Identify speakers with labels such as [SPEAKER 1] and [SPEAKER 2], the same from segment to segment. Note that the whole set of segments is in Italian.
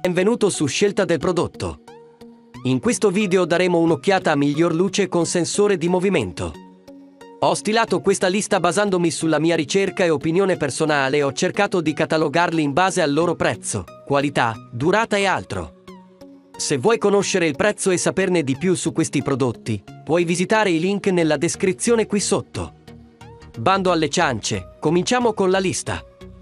[SPEAKER 1] Benvenuto su Scelta del prodotto. In questo video daremo un'occhiata a miglior luce con sensore di movimento. Ho stilato questa lista basandomi sulla mia ricerca e opinione personale e ho cercato di catalogarli in base al loro prezzo, qualità, durata e altro. Se vuoi conoscere il prezzo e saperne di più su questi prodotti, puoi visitare i link nella descrizione qui sotto. Bando alle ciance, cominciamo con la lista.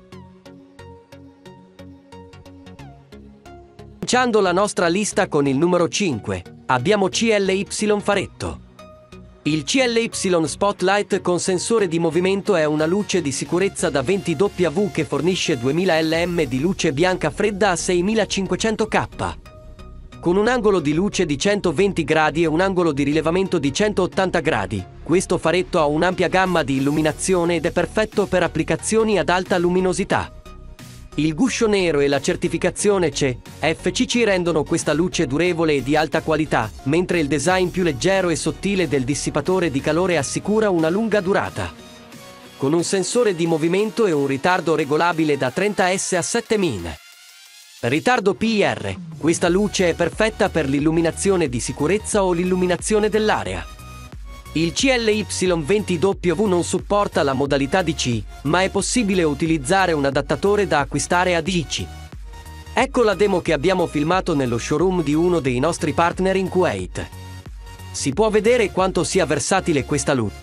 [SPEAKER 1] Cominciando la nostra lista con il numero 5, abbiamo CLY Faretto. Il CLY Spotlight con sensore di movimento è una luce di sicurezza da 20W che fornisce 2000 lm di luce bianca fredda a 6500K. Con un angolo di luce di 120 gradi e un angolo di rilevamento di 180 gradi, questo faretto ha un'ampia gamma di illuminazione ed è perfetto per applicazioni ad alta luminosità. Il guscio nero e la certificazione CE FCC rendono questa luce durevole e di alta qualità, mentre il design più leggero e sottile del dissipatore di calore assicura una lunga durata. Con un sensore di movimento e un ritardo regolabile da 30S a 7 min. Ritardo PIR. Questa luce è perfetta per l'illuminazione di sicurezza o l'illuminazione dell'area. Il CLY 20W non supporta la modalità DC, ma è possibile utilizzare un adattatore da acquistare a DC. Ecco la demo che abbiamo filmato nello showroom di uno dei nostri partner in Kuwait. Si può vedere quanto sia versatile questa luce.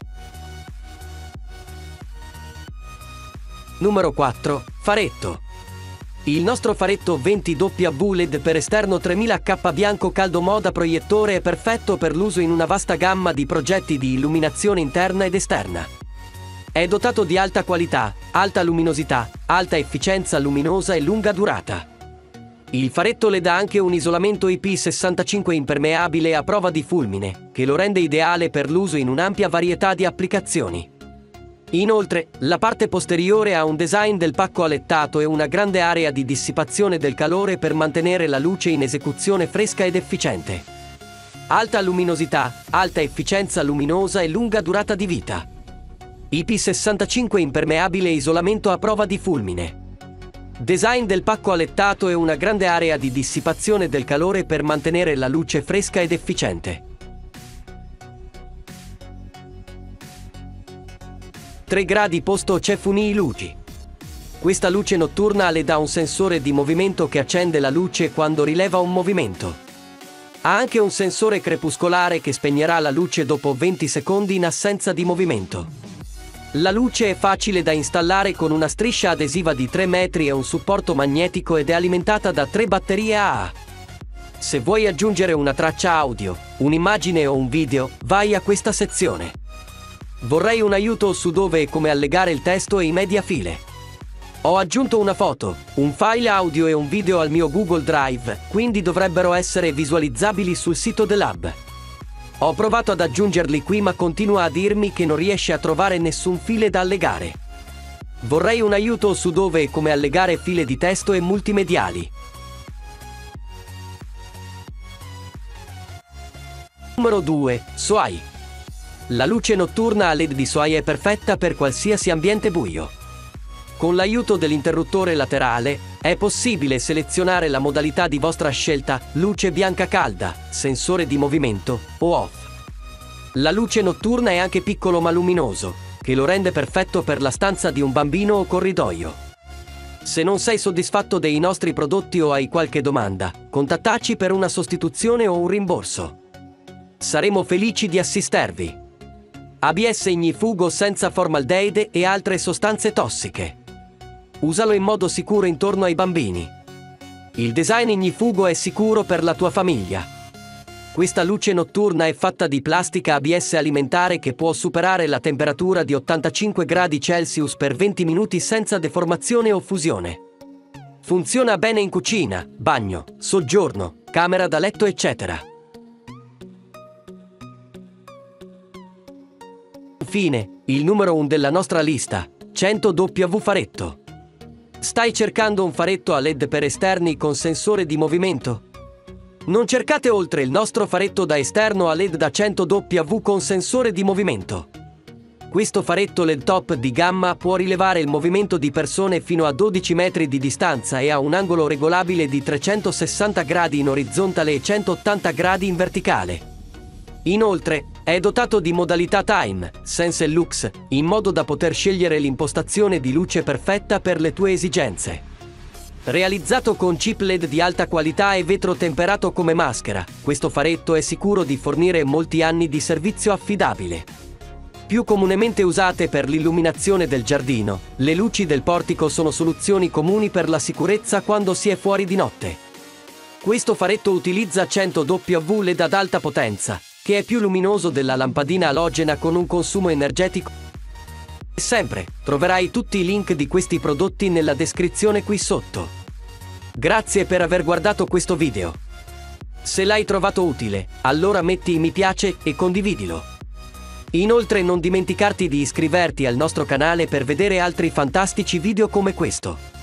[SPEAKER 1] Numero 4. Faretto. Il nostro faretto 20W LED per esterno 3000K bianco caldo moda proiettore è perfetto per l'uso in una vasta gamma di progetti di illuminazione interna ed esterna. È dotato di alta qualità, alta luminosità, alta efficienza luminosa e lunga durata. Il faretto LED ha anche un isolamento IP65 impermeabile a prova di fulmine, che lo rende ideale per l'uso in un'ampia varietà di applicazioni. Inoltre, la parte posteriore ha un design del pacco alettato e una grande area di dissipazione del calore per mantenere la luce in esecuzione fresca ed efficiente. Alta luminosità, alta efficienza luminosa e lunga durata di vita. IP65 impermeabile isolamento a prova di fulmine. Design del pacco alettato e una grande area di dissipazione del calore per mantenere la luce fresca ed efficiente. 3 gradi posto Cefuni luci. Questa luce notturna LED ha un sensore di movimento che accende la luce quando rileva un movimento. Ha anche un sensore crepuscolare che spegnerà la luce dopo 20 secondi in assenza di movimento. La luce è facile da installare con una striscia adesiva di 3 metri e un supporto magnetico ed è alimentata da 3 batterie AA. Se vuoi aggiungere una traccia audio, un'immagine o un video, vai a questa sezione. Vorrei un aiuto su dove e come allegare il testo e i media file. Ho aggiunto una foto, un file audio e un video al mio Google Drive, quindi dovrebbero essere visualizzabili sul sito dell'hub. Ho provato ad aggiungerli qui ma continua a dirmi che non riesce a trovare nessun file da allegare. Vorrei un aiuto su dove e come allegare file di testo e multimediali. Numero 2. SOAI. La luce notturna a LED di SOAI è perfetta per qualsiasi ambiente buio. Con l'aiuto dell'interruttore laterale, è possibile selezionare la modalità di vostra scelta, luce bianca calda, sensore di movimento o off. La luce notturna è anche piccolo ma luminoso, che lo rende perfetto per la stanza di un bambino o corridoio. Se non sei soddisfatto dei nostri prodotti o hai qualche domanda, contattaci per una sostituzione o un rimborso. Saremo felici di assistervi. ABS ignifugo senza formaldeide e altre sostanze tossiche. Usalo in modo sicuro intorno ai bambini. Il design ignifugo è sicuro per la tua famiglia. Questa luce notturna è fatta di plastica ABS alimentare che può superare la temperatura di 85 gradi Celsius per 20 minuti senza deformazione o fusione. Funziona bene in cucina, bagno, soggiorno, camera da letto eccetera. Infine, il numero 1 della nostra lista, 100W Faretto. Stai cercando un faretto a LED per esterni con sensore di movimento? Non cercate oltre il nostro faretto da esterno a LED da 100W con sensore di movimento. Questo faretto LED top di gamma può rilevare il movimento di persone fino a 12 metri di distanza e ha un angolo regolabile di 360 gradi in orizzontale e 180 gradi in verticale. Inoltre, è dotato di modalità Time, Sense e Lux, in modo da poter scegliere l'impostazione di luce perfetta per le tue esigenze. Realizzato con chip LED di alta qualità e vetro temperato come maschera, questo faretto è sicuro di fornire molti anni di servizio affidabile. Più comunemente usate per l'illuminazione del giardino, le luci del portico sono soluzioni comuni per la sicurezza quando si è fuori di notte. Questo faretto utilizza 100 W LED ad alta potenza, che è più luminoso della lampadina alogena con un consumo energetico. Sempre, troverai tutti i link di questi prodotti nella descrizione qui sotto. Grazie per aver guardato questo video. Se l'hai trovato utile, allora metti mi piace e condividilo. Inoltre non dimenticarti di iscriverti al nostro canale per vedere altri fantastici video come questo.